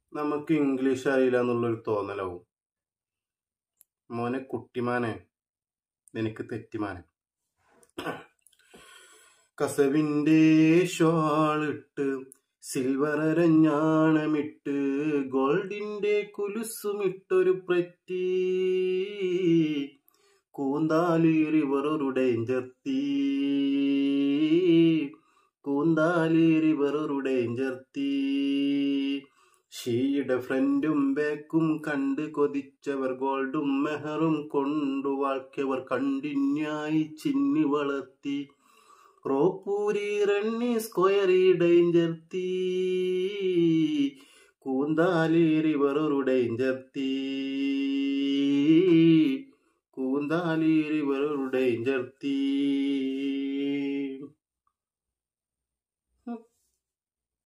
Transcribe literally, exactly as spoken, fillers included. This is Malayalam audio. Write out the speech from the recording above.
നമുക്ക് ഇംഗ്ലീഷ് അറിയില്ല എന്നുള്ളൊരു തോന്നലാവും. മോനെ കുട്ടിമാനെ, എനിക്ക് തെറ്റിമാനെ. കസവിൻ്റെ ഷാളിട്ട് സിൽവർ അരഞ്ഞാണമിട്ട് ഗോൾഡിന്റെ കുലുസുമിട്ടൊരു പ്രറ്റി കൂന്താലി വേറൊരു ഡേഞ്ചർ തീ കൂന്താലി വേറൊരു ഡേഞ്ചർ തീ. ഷീയുടെ ഫ്രണ്ടും ബാക്കും കണ്ട് കൊതിച്ചവർ ഗോൾഡും മെഹറും കൊണ്ടു വാഴ്ക്കവർ കണ്ടിന്യായി ചിന്നി വളർത്തി റോപ്പൂരി റണ്ണി സ്ക്വയറി ഡേഞ്ചർ തീ കൂന്താലി വേറൊരു ഡേഞ്ചർ തീ കൂന്താലി വേറൊരു ഡേഞ്ചർ തീ.